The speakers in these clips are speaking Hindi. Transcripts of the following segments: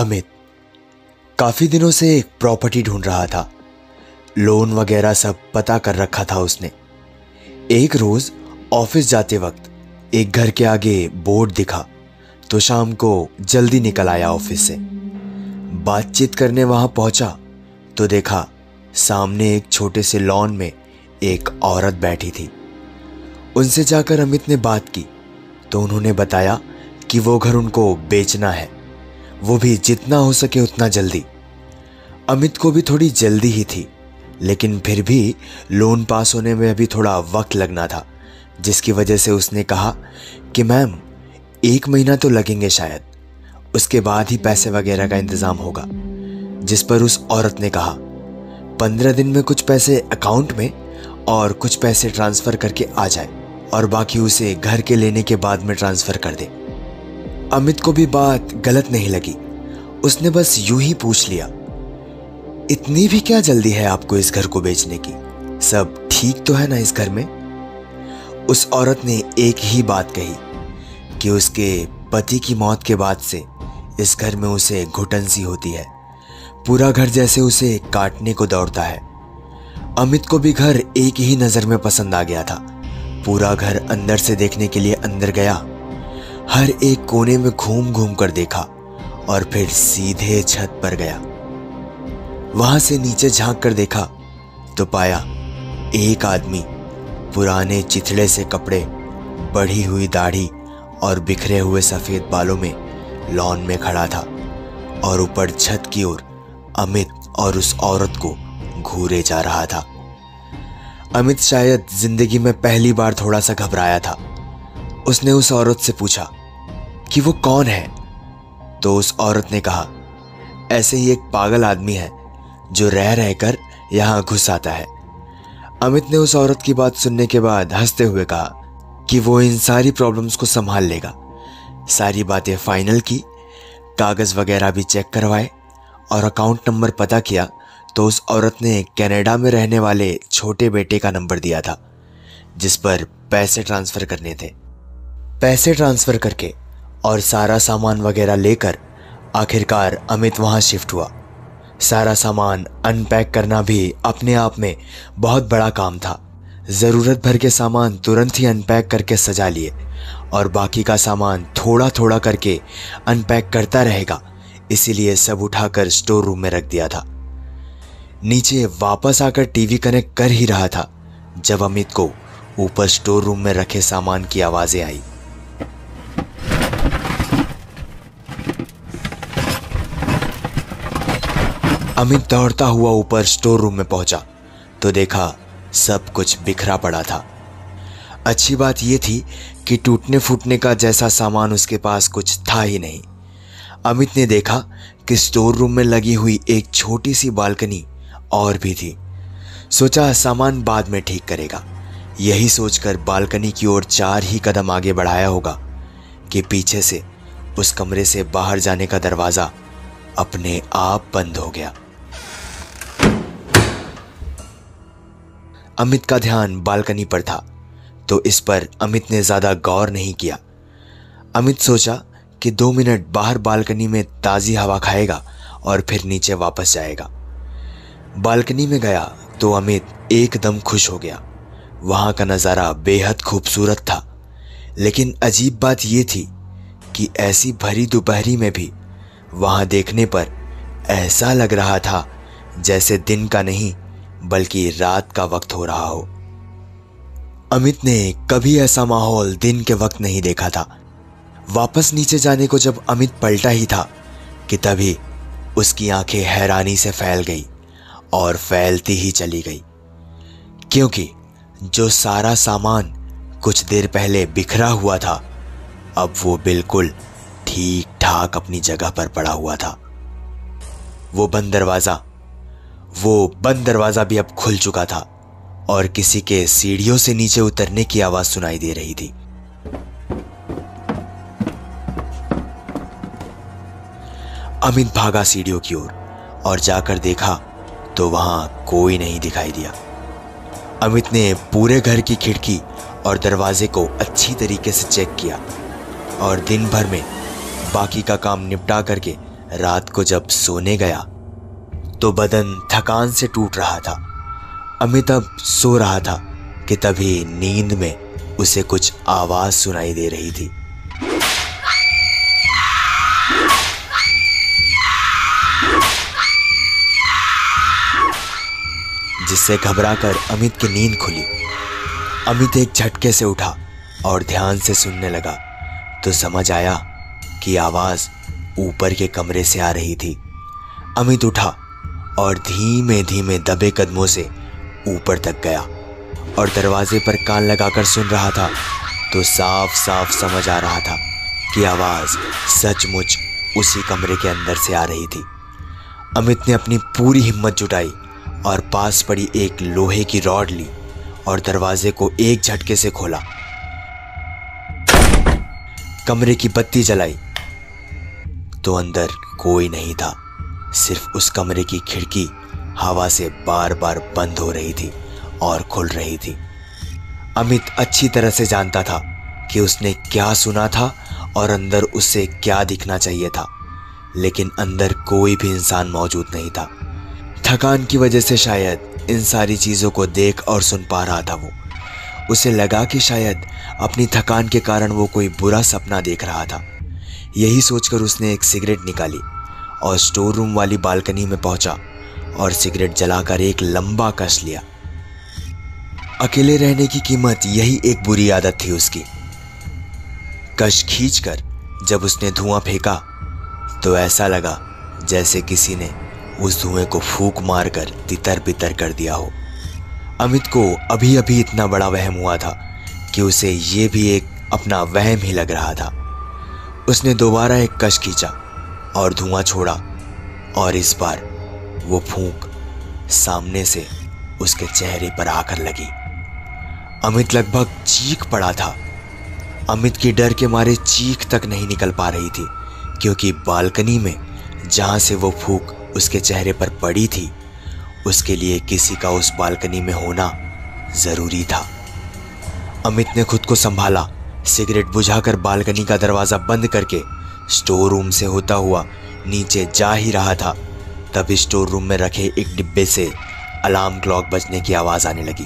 अमित काफी दिनों से एक प्रॉपर्टी ढूंढ रहा था। लोन वगैरह सब पता कर रखा था उसने। एक रोज ऑफिस जाते वक्त एक घर के आगे बोर्ड दिखा तो शाम को जल्दी निकल आया ऑफिस से। बातचीत करने वहां पहुंचा तो देखा सामने एक छोटे से लॉन में एक औरत बैठी थी। उनसे जाकर अमित ने बात की तो उन्होंने बताया कि वो घर उनको बेचना है, वो भी जितना हो सके उतना जल्दी। अमित को भी थोड़ी जल्दी ही थी, लेकिन फिर भी लोन पास होने में अभी थोड़ा वक्त लगना था, जिसकी वजह से उसने कहा कि मैम 1 महीना तो लगेंगे शायद, उसके बाद ही पैसे वगैरह का इंतज़ाम होगा। जिस पर उस औरत ने कहा 15 दिन में कुछ पैसे अकाउंट में और कुछ पैसे ट्रांसफ़र करके आ जाए और बाकी उसे घर के लेने के बाद में ट्रांसफ़र कर दे। अमित को भी बात गलत नहीं लगी, उसने बस यूं ही पूछ लिया, इतनी भी क्या जल्दी है आपको इस घर को बेचने की? सब ठीक तो है ना इस घर में? उस औरत ने एक ही बात कही कि उसके पति की मौत के बाद से इस घर में उसे घुटन सी होती है, पूरा घर जैसे उसे काटने को दौड़ता है। अमित को भी घर एक ही नज़र में पसंद आ गया था। पूरा घर अंदर से देखने के लिए अंदर गया, हर एक कोने में घूम घूम कर देखा और फिर सीधे छत पर गया। वहां से नीचे झांक कर देखा तो पाया एक आदमी पुराने चिथड़े से कपड़े, बढ़ी हुई दाढ़ी और बिखरे हुए सफेद बालों में लॉन में खड़ा था और ऊपर छत की ओर अमित और उस औरत को घूरे जा रहा था। अमित शायद जिंदगी में पहली बार थोड़ा सा घबराया था। उसने उस औरत से पूछा कि वो कौन है, तो उस औरत ने कहा, ऐसे ही एक पागल आदमी है जो रह रहकर यहाँ घुस आता है। अमित ने उस औरत की बात सुनने के बाद हंसते हुए कहा कि वो इन सारी प्रॉब्लम्स को संभाल लेगा। सारी बातें फाइनल की, कागज़ वगैरह भी चेक करवाए और अकाउंट नंबर पता किया तो उस औरत ने कनाडा में रहने वाले छोटे बेटे का नंबर दिया था, जिस पर पैसे ट्रांसफ़र करने थे। पैसे ट्रांसफ़र करके और सारा सामान वगैरह लेकर आखिरकार अमित वहाँ शिफ्ट हुआ। सारा सामान अनपैक करना भी अपने आप में बहुत बड़ा काम था। ज़रूरत भर के सामान तुरंत ही अनपैक करके सजा लिए और बाकी का सामान थोड़ा थोड़ा करके अनपैक करता रहेगा, इसीलिए सब उठाकर स्टोर रूम में रख दिया था। नीचे वापस आकर टीवी कनेक्ट कर ही रहा था जब अमित को ऊपर स्टोर रूम में रखे सामान की आवाज़ें आई। अमित दौड़ता हुआ ऊपर स्टोर रूम में पहुंचा तो देखा सब कुछ बिखरा पड़ा था। अच्छी बात यह थी कि टूटने फूटने का जैसा सामान उसके पास कुछ था ही नहीं। अमित ने देखा कि स्टोर रूम में लगी हुई एक छोटी सी बालकनी और भी थी। सोचा सामान बाद में ठीक करेगा। यही सोचकर बालकनी की ओर 4 ही कदम आगे बढ़ाया होगा कि पीछे से उस कमरे से बाहर जाने का दरवाज़ा अपने आप बंद हो गया। अमित का ध्यान बालकनी पर था तो इस पर अमित ने ज़्यादा गौर नहीं किया। अमित सोचा कि 2 मिनट बाहर बालकनी में ताज़ी हवा खाएगा और फिर नीचे वापस जाएगा। बालकनी में गया तो अमित एकदम खुश हो गया। वहाँ का नज़ारा बेहद खूबसूरत था, लेकिन अजीब बात यह थी कि ऐसी भरी दोपहरी में भी वहाँ देखने पर ऐसा लग रहा था जैसे दिन का नहीं बल्कि रात का वक्त हो रहा हो। अमित ने कभी ऐसा माहौल दिन के वक्त नहीं देखा था। वापस नीचे जाने को जब अमित पलटा ही था कि तभी उसकी आंखें हैरानी से फैल गई और फैलती ही चली गई, क्योंकि जो सारा सामान कुछ देर पहले बिखरा हुआ था अब वो बिल्कुल ठीक ठाक अपनी जगह पर पड़ा हुआ था। वो बंद दरवाजा भी अब खुल चुका था और किसी के सीढ़ियों से नीचे उतरने की आवाज सुनाई दे रही थी। अमित भागा सीढ़ियों की ओर और जाकर देखा तो वहां कोई नहीं दिखाई दिया। अमित ने पूरे घर की खिड़की और दरवाजे को अच्छी तरीके से चेक किया और दिन भर में बाकी का काम निपटा करके रात को जब सोने गया तो बदन थकान से टूट रहा था। अमित अब सो रहा था कि तभी नींद में उसे कुछ आवाज सुनाई दे रही थी। जिससे घबराकर अमित की नींद खुली। अमित एक झटके से उठा और ध्यान से सुनने लगा तो समझ आया कि आवाज ऊपर के कमरे से आ रही थी। अमित उठा और धीमे धीमे दबे कदमों से ऊपर तक गया और दरवाजे पर कान लगाकर सुन रहा था तो साफ साफ समझ आ रहा था कि आवाज सचमुच उसी कमरे के अंदर से आ रही थी। अमित ने अपनी पूरी हिम्मत जुटाई और पास पड़ी एक लोहे की रॉड ली और दरवाजे को एक झटके से खोला। कमरे की बत्ती जलाई तो अंदर कोई नहीं था। सिर्फ उस कमरे की खिड़की हवा से बार बार बंद हो रही थी और खुल रही थी। अमित अच्छी तरह से जानता था कि उसने क्या सुना था और अंदर उससे क्या दिखना चाहिए था, लेकिन अंदर कोई भी इंसान मौजूद नहीं था। थकान की वजह से शायद इन सारी चीज़ों को देख और सुन पा रहा था वो। उसे लगा कि शायद अपनी थकान के कारण वो कोई बुरा सपना देख रहा था। यही सोचकर उसने एक सिगरेट निकाली और स्टोर रूम वाली बालकनी में पहुंचा और सिगरेट जलाकर एक लंबा कश लिया। अकेले रहने की कीमत यही एक बुरी आदत थी उसकी। कश खींचकर जब उसने धुआं फेंका तो ऐसा लगा जैसे किसी ने उस धुएं को फूंक मारकर तितर बितर कर दिया हो। अमित को अभी अभी इतना बड़ा वहम हुआ था कि उसे ये भी एक अपना वहम ही लग रहा था। उसने दोबारा एक कश खींचा और धुआं छोड़ा और इस बार वो फूंक सामने से उसके चेहरे पर आकर लगी। अमित लगभग चीख पड़ा था। अमित की डर के मारे चीख तक नहीं निकल पा रही थी क्योंकि बालकनी में जहां से वो फूंक उसके चेहरे पर पड़ी थी उसके लिए किसी का उस बालकनी में होना जरूरी था। अमित ने खुद को संभाला, सिगरेट बुझाकर बालकनी का दरवाजा बंद करके स्टोर रूम से होता हुआ नीचे जा ही रहा था तब स्टोर रूम में रखे एक डिब्बे से अलार्म क्लॉक बजने की आवाज आने लगी।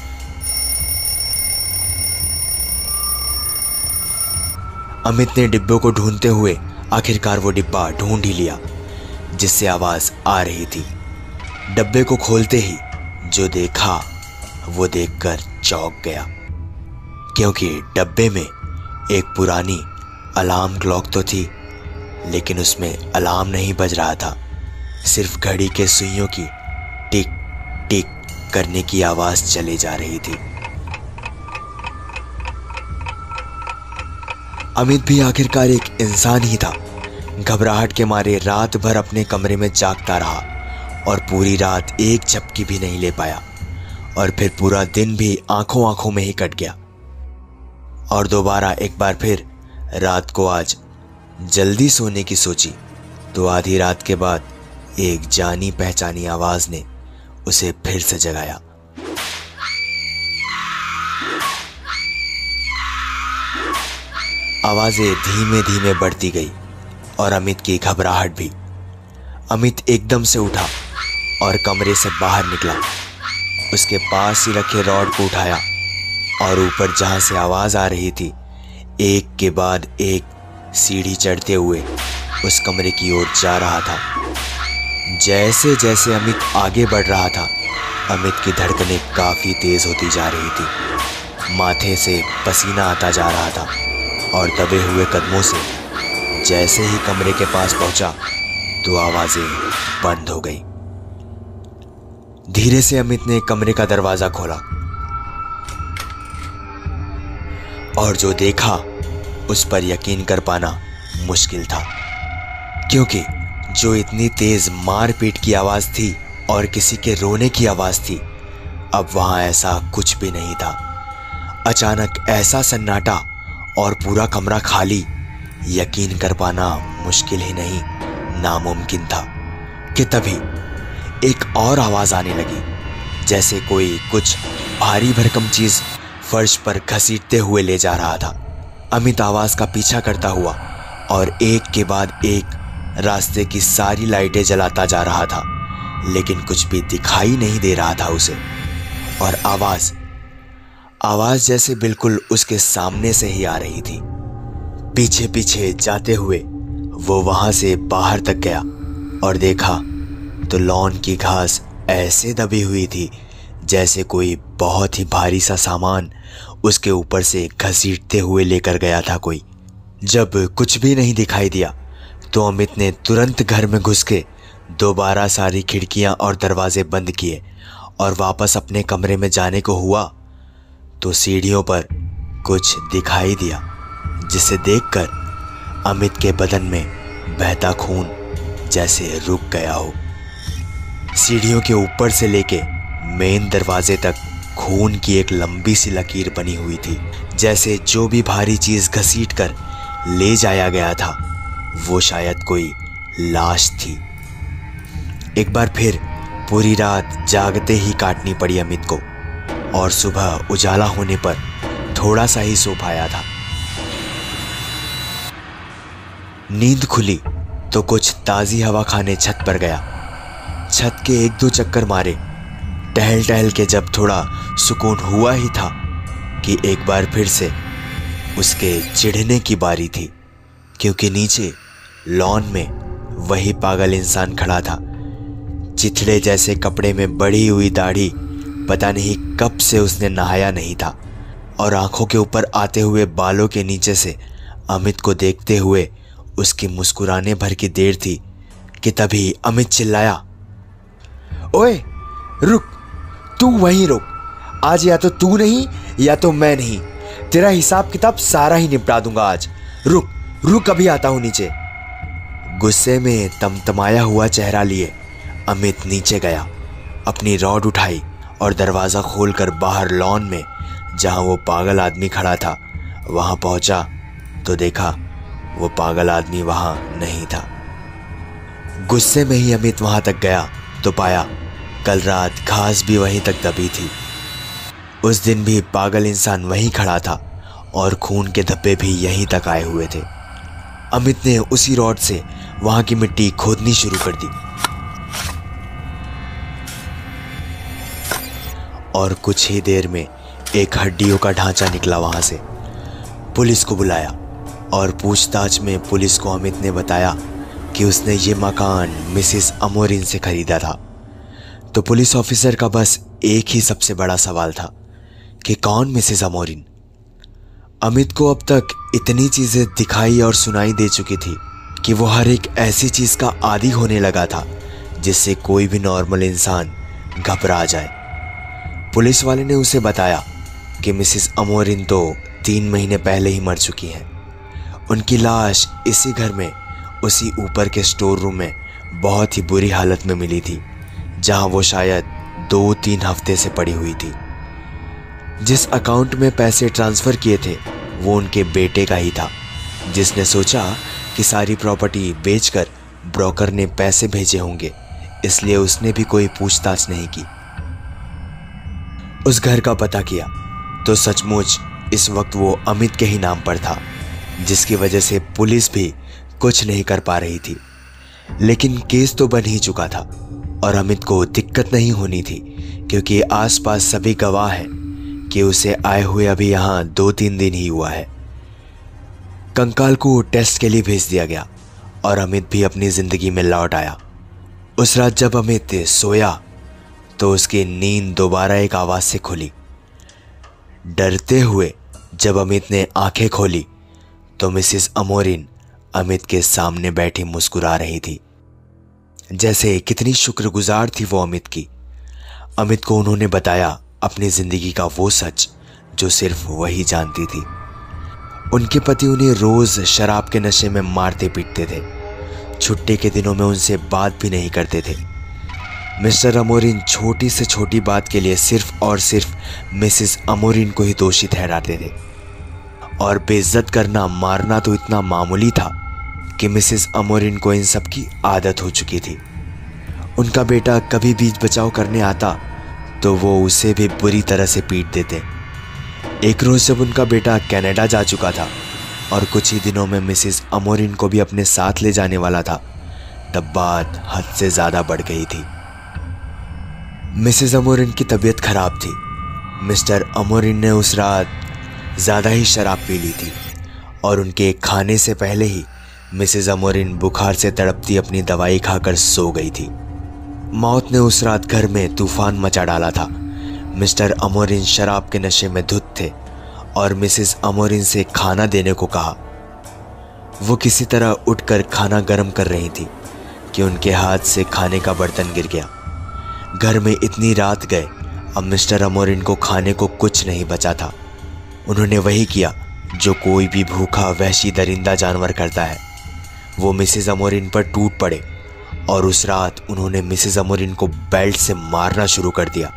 अमित ने डिब्बे को ढूंढते हुए आखिरकार वो डिब्बा ढूंढ ही लिया जिससे आवाज आ रही थी। डब्बे को खोलते ही जो देखा वो देखकर चौंक गया क्योंकि डब्बे में एक पुरानी अलार्म क्लॉक तो थी लेकिन उसमें अलार्म नहीं बज रहा था। सिर्फ घड़ी के सुइयों की टिक टिक करने की आवाज चले जा रही थी। अमित भी आखिरकार एक इंसान ही था। घबराहट के मारे रात भर अपने कमरे में जागता रहा और पूरी रात एक झपकी भी नहीं ले पाया और फिर पूरा दिन भी आंखों आंखों में ही कट गया। और दोबारा एक बार फिर रात को आज जल्दी सोने की सोची तो आधी रात के बाद एक जानी पहचानी आवाज ने उसे फिर से जगाया। आवाजें धीमे धीमे बढ़ती गई और अमित की घबराहट भी। अमित एकदम से उठा और कमरे से बाहर निकला। उसके पास ही रखे रॉड को उठाया और ऊपर जहां से आवाज आ रही थी एक के बाद एक सीढ़ी चढ़ते हुए उस कमरे की ओर जा रहा था। जैसे जैसे अमित आगे बढ़ रहा था अमित की धड़कनें काफी तेज होती जा रही थी। माथे से पसीना आता जा रहा था और दबे हुए कदमों से जैसे ही कमरे के पास पहुंचा तो आवाजें बंद हो गई। धीरे से अमित ने कमरे का दरवाजा खोला और जो देखा उस पर यकीन कर पाना मुश्किल था क्योंकि जो इतनी तेज मारपीट की आवाज थी और किसी के रोने की आवाज थी अब वहां ऐसा कुछ भी नहीं था। अचानक ऐसा सन्नाटा और पूरा कमरा खाली, यकीन कर पाना मुश्किल ही नहीं नामुमकिन था कि तभी एक और आवाज आने लगी जैसे कोई कुछ भारी भरकम चीज फर्श पर घसीटते हुए ले जा रहा था। अमित आवाज का पीछा करता हुआ और एक के बाद एक रास्ते की सारी लाइटें जलाता जा रहा था, लेकिन कुछ भी दिखाई नहीं दे रहा था उसे। और आवाज जैसे बिल्कुल उसके सामने से ही आ रही थी। पीछे पीछे जाते हुए वो वहां से बाहर तक गया और देखा तो लॉन की घास ऐसे दबी हुई थी जैसे कोई बहुत ही भारी सा सामान उसके ऊपर से घसीटते हुए लेकर गया था कोई। जब कुछ भी नहीं दिखाई दिया तो अमित ने तुरंत घर में घुस के दोबारा सारी खिड़कियां और दरवाजे बंद किए और वापस अपने कमरे में जाने को हुआ तो सीढ़ियों पर कुछ दिखाई दिया, जिसे देखकर अमित के बदन में बहता खून जैसे रुक गया हो। सीढ़ियों के ऊपर से लेके मेन दरवाजे तक खून की एक लंबी सी लकीर बनी हुई थी, जैसे जो भी भारी चीज घसीट कर ले जाया गया था वो शायद कोई लाश थी। एक बार फिर पूरी रात जागते ही काटनी पड़ी अमित को और सुबह उजाला होने पर थोड़ा सा ही सो पाया था। नींद खुली तो कुछ ताजी हवा खाने छत पर गया। छत के 1-2 चक्कर मारे। टहल टहल के जब थोड़ा सुकून हुआ ही था कि एक बार फिर से उसके चिढ़ने की बारी थी, क्योंकि नीचे लॉन में वही पागल इंसान खड़ा था। चिथड़े जैसे कपड़े में बढ़ी हुई दाढ़ी, पता नहीं कब से उसने नहाया नहीं था, और आंखों के ऊपर आते हुए बालों के नीचे से अमित को देखते हुए उसकी मुस्कुराने भर की देर थी कि तभी अमित चिल्लाया, ओए रुक, तू वहीं रुक। आज या तो तू नहीं या तो मैं नहीं, तेरा हिसाब किताब सारा ही निपटा दूंगा आज। रुक रुक, अभी आता हूं नीचे। गुस्से में तमतमाया हुआ चेहरा लिए अमित नीचे गया, अपनी रॉड उठाई और दरवाज़ा खोलकर बाहर लॉन में जहां वो पागल आदमी खड़ा था वहां पहुंचा तो देखा वो पागल आदमी वहां नहीं था। गुस्से में ही अमित वहां तक गया तो पाया कल रात घास भी वहीं तक दबी थी। उस दिन भी पागल इंसान वहीं खड़ा था और खून के धब्बे भी यहीं तक आए हुए थे। अमित ने उसी रॉड से वहां की मिट्टी खोदनी शुरू कर दी और कुछ ही देर में एक हड्डियों का ढांचा निकला वहां से। पुलिस को बुलाया और पूछताछ में पुलिस को अमित ने बताया कि उसने ये मकान मिसेस अमोरिन से खरीदा था। तो पुलिस ऑफिसर का बस एक ही सबसे बड़ा सवाल था कि कौन मिसेस अमोरिन। अमित को अब तक इतनी चीजें दिखाई और सुनाई दे चुकी थी कि वो हर एक ऐसी चीज का आदी होने लगा था जिससे कोई भी नॉर्मल इंसान घबरा जाए। पुलिस वाले ने उसे बताया कि मिसेस अमोरिन तो 3 महीने पहले ही मर चुकी हैं। उनकी लाश इसी घर में उसी ऊपर के स्टोर रूम में बहुत ही बुरी हालत में मिली थी, जहां वो शायद 2-3 हफ्ते से पड़ी हुई थी। जिस अकाउंट में पैसे ट्रांसफ़र किए थे वो उनके बेटे का ही था, जिसने सोचा कि सारी प्रॉपर्टी बेचकर ब्रोकर ने पैसे भेजे होंगे, इसलिए उसने भी कोई पूछताछ नहीं की। उस घर का पता किया तो सचमुच इस वक्त वो अमित के ही नाम पर था, जिसकी वजह से पुलिस भी कुछ नहीं कर पा रही थी। लेकिन केस तो बन ही चुका था और अमित को दिक्कत नहीं होनी थी, क्योंकि आसपास सभी गवाह हैं कि उसे आए हुए अभी यहाँ 2-3 दिन ही हुआ है। कंकाल को टेस्ट के लिए भेज दिया गया और अमित भी अपनी जिंदगी में लौट आया। उस रात जब अमित सोया तो उसकी नींद दोबारा एक आवाज से खुली। डरते हुए जब अमित ने आंखें खोली तो मिसेस अमोरिन अमित के सामने बैठी मुस्कुरा रही थी, जैसे कितनी शुक्रगुजार थी वो अमित की। अमित को उन्होंने बताया अपनी जिंदगी का वो सच जो सिर्फ वही जानती थी। उनके पति उन्हें रोज शराब के नशे में मारते पीटते थे, छुट्टी के दिनों में उनसे बात भी नहीं करते थे। मिस्टर अमोरिन छोटी से छोटी बात के लिए सिर्फ और सिर्फ मिसेस अमोरिन को ही दोषी ठहराते थे, और बेइज्जत करना मारना तो इतना मामूली था कि मिसेस अमोरिन को इन सब की आदत हो चुकी थी। उनका बेटा कभी बीच बचाव करने आता तो वो उसे भी बुरी तरह से पीट देते। एक रोज जब उनका बेटा कनाडा जा चुका था और कुछ ही दिनों में मिसेस अमोरिन को भी अपने साथ ले जाने वाला था, तब बात हद से ज्यादा बढ़ गई थी। मिसेस अमोरिन की तबीयत खराब थी। मिस्टर अमोरिन ने उस रात ज़्यादा ही शराब पी ली थी और उनके खाने से पहले ही मिसेस अमोरिन बुखार से तड़पती अपनी दवाई खाकर सो गई थी। मौत ने उस रात घर में तूफान मचा डाला था। मिस्टर अमोरिन शराब के नशे में धुत थे और मिसेस अमोरिन से खाना देने को कहा। वो किसी तरह उठकर खाना गर्म कर रही थी कि उनके हाथ से खाने का बर्तन गिर गया। घर में इतनी रात गए, अब मिस्टर अमोरिन को खाने को कुछ नहीं बचा था। उन्होंने वही किया जो कोई भी भूखा वहशी दरिंदा जानवर करता है। वो मिसेस अमोरिन पर टूट पड़े और उस रात उन्होंने मिसेस अमोरिन को बेल्ट से मारना शुरू कर दिया।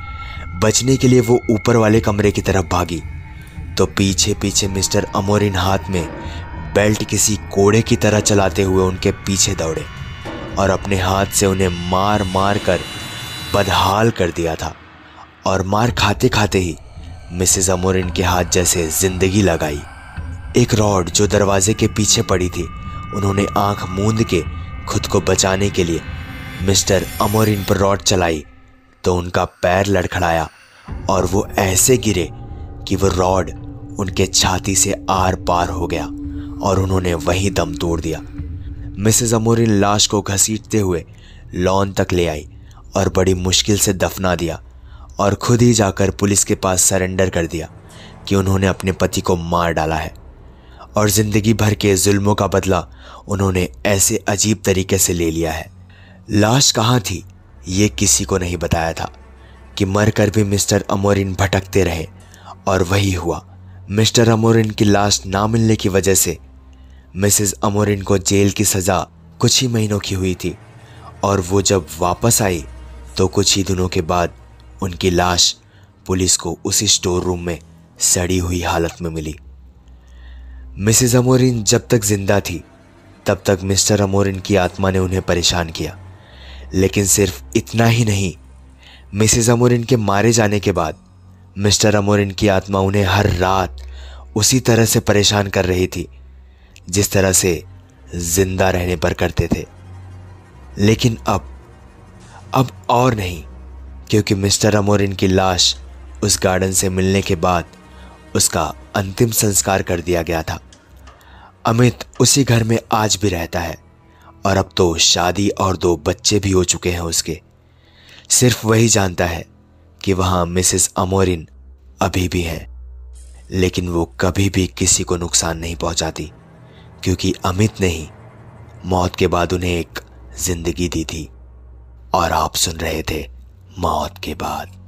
बचने के लिए वो ऊपर वाले कमरे की तरफ भागी तो पीछे पीछे मिस्टर अमोरिन हाथ में बेल्ट किसी कोड़े की तरह चलाते हुए उनके पीछे दौड़े और अपने हाथ से उन्हें मार मार कर बदहाल कर दिया था। और मार खाते खाते ही मिसेस अमोरिन के हाथ जैसे जिंदगी लगाई। एक रॉड जो दरवाजे के पीछे पड़ी थी, उन्होंने आंख मूंद के खुद को बचाने के लिए मिस्टर अमोरिन पर रॉड चलाई तो उनका पैर लड़खड़ाया और वो ऐसे गिरे कि वो रॉड उनके छाती से आर पार हो गया और उन्होंने वहीं दम तोड़ दिया। मिसेस अमोरिन लाश को घसीटते हुए लॉन तक ले आई और बड़ी मुश्किल से दफना दिया और खुद ही जाकर पुलिस के पास सरेंडर कर दिया कि उन्होंने अपने पति को मार डाला है और जिंदगी भर के जुल्मों का बदला उन्होंने ऐसे अजीब तरीके से ले लिया है। लाश कहाँ थी ये किसी को नहीं बताया था कि मरकर भी मिस्टर अमोरिन भटकते रहे और वही हुआ। मिस्टर अमोरिन की लाश ना मिलने की वजह से मिसेस अमोरिन को जेल की सज़ा कुछ ही महीनों की हुई थी और वो जब वापस आई तो कुछ ही दिनों के बाद उनकी लाश पुलिस को उसी स्टोर रूम में सड़ी हुई हालत में मिली। मिसेस अमोरिन जब तक जिंदा थी तब तक मिस्टर अमोरिन की आत्मा ने उन्हें परेशान किया, लेकिन सिर्फ इतना ही नहीं, मिसेस अमोरिन के मारे जाने के बाद मिस्टर अमोरिन की आत्मा उन्हें हर रात उसी तरह से परेशान कर रही थी जिस तरह से जिंदा रहने पर करते थे। लेकिन अब और नहीं, क्योंकि मिस्टर अमोरिन की लाश उस गार्डन से मिलने के बाद उसका अंतिम संस्कार कर दिया गया था। अमित उसी घर में आज भी रहता है और अब तो शादी और 2 बच्चे भी हो चुके हैं उसके। सिर्फ वही जानता है कि वहाँ मिसेस अमोरिन अभी भी हैं, लेकिन वो कभी भी किसी को नुकसान नहीं पहुंचाती क्योंकि अमित ने ही मौत के बाद उन्हें एक जिंदगी दी थी। और आप सुन रहे थे मौत के बाद।